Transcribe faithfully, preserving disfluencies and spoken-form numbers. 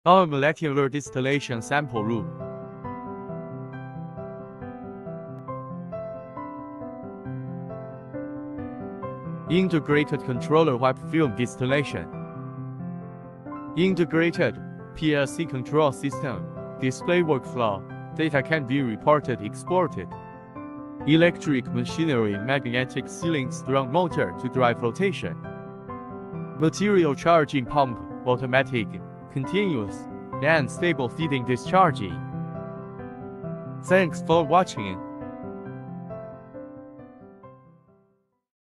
Our molecular distillation sample room. Integrated controller wipe film distillation. Integrated P L C control system. Display workflow. Data can be reported exported. Electric machinery, magnetic sealing strong motor to drive rotation. Material charging pump, automatic, continuous, and stable feeding discharging. Thanks for watching.